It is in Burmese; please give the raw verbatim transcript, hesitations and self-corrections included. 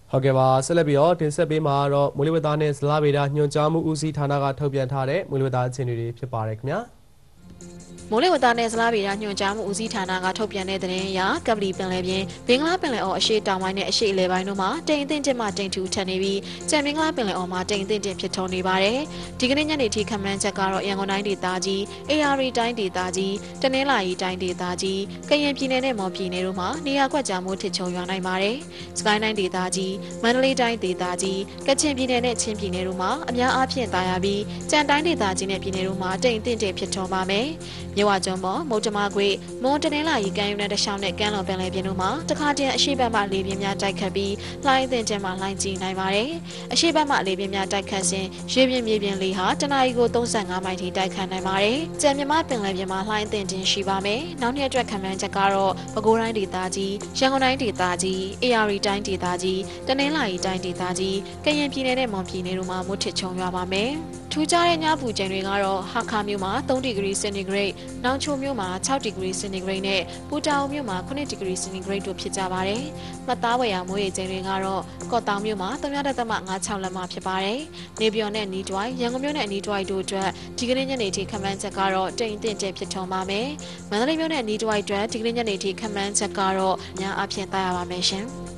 ဟုတ်ကဲ့ပါဆက်လက်ပြီးတော့တင်ဆက်ပေးမှာတော့မိုးလေဝသနဲ့ဇလဗေဒညွှန်ကြားမှုဦးစီးဌာနကထုတ်ပြန်ထားတဲ့မိုးလေဝသအခြေအနေတွေဖြစ်ပါတယ်ခင်ဗျာမိုးလေဝသနဲ့ဇလဗေဒညွှန်ကြားမှုဦးစီးဌာနကထုတ်ပြန်တဲ့သတင်းအရကပလီပင်လယ်ပြင်ဘင်္ဂလားပင်လယ်အော်အရှေ့တောင်ပိုင်းနဲ့အရှေ့အလယ်ပိုင်းတို့မှာတိမ်အထင်ကျမှတိမ်ထူထပ်နေပြီးကြံဘင်္ဂလားပင်လယ်အော်မှာတိမ်အထင်ကျဖြစ်ထွန်းနေပါတယ်။ဒီကနေ့ညနေထိခန့်မှန်းချက်ကတော့ရန်ကုန်တိုင်းဒေသကြီး၊အေရရီတိုင်းဒေသကြီး၊တနင်္လာရီတိုင်းဒေသကြီး၊ကရင်ပြည်နယ်နဲ့မော်ပြည်နယ်တို့မှာနေရာကွက်ကြားမိုးထစ်ချုံရွာနိုင်ပါတယ်။စကိုင်းတိုင်းဒေသကြီး၊မန္တလေးတိုင်းဒေသကြီး၊ကချင်ပြည်နယ်နဲ့ချင်းပြည်နယ်တို့မှာအများအားဖြင့်သာယာပြီးကြံတိုင်းဒေသကြီးနဲ့ပြည်နယ်တို့မှာတိမ်အထင်ကျဖြစ်ထွန်းပါမယ်။မြဝကျွန်းပေါ်မုတ်တမခွေမွန်တနင်္လာရီကမ်းရိုးနဲ့တခြားနဲ့ကမ်းလွန်ပင်လယ်ပြင်တို့မှာတခါတည်းအရှိတ်ဘက်မှလေပြင်းများတိုက်ခတ်ပြီးလှိုင်းအသင့်ကျမှလှိုင်းကြီးနိုင်ပါတယ်။အရှိတ်ဘက်မှလေပြင်းများတိုက်ခတ်စဉ်ရေပြင်မြေပြင်လေဟာတနအီကိုသုံးဆယ့်ငါးမိုင်ထိတိုက်ခတ်နိုင်ပါတယ်။ကြံမြမပင်လယ်ပြင်မှာလှိုင်းအသင့်ခြင်းရှိပါမယ်။နောက်နှစ်အတွက်ခံမှန်းချက်ကတော့ပဲခူးတိုင်းဒေသကြီး၊ရန်ကုန်တိုင်းဒေသကြီး၊အေရရီတိုင်းဒေသကြီး၊တနင်္လာရီတိုင်းဒေသကြီး၊ကရင်ပြည်နယ်နဲ့မွန်ပြည်နယ်တို့မှာမိုးထစ်ချုံရွာပါမယ်။ထူးခြားတဲ့ညပူချိန်တွေကတော့ဟာခါမြို့မှာသုံးဒီဂရီစင်တီဂရိတ်၊နောင်ချိုမြို့မှာ၆ဒီဂရီစင်တီဂရိတ်နဲ့ပူတာအိုမြို့မှာခုနှစ်ဒီဂရီစင်တီဂရိတ်တို့ဖြစ်ကြပါတယ်။မှတ်သားဝယ်ရမိုးရေချိန်တွေကတော့ကော့တောင်မြို့မှာ၃.၅၆လက်မှဖြစ်ပါတယ်။နေပြည်တော်နဲ့နီးတွိုင်းရန်ကုန်မြို့နဲ့နီးတွိုင်းတို့အတွက်ဒီကနေ့ညနေထိခန့်မှန်းချက်ကတော့တိမ်အထင်ကျဖြစ်ထွန်းပါမယ်။မန္တလေးမြို့နဲ့နီးတွိုင်းအတွက်ဒီကနေ့ညနေထိခန့်မှန်းချက်ကတော့ညအဖြစ်သားရပါမယ်ရှင်။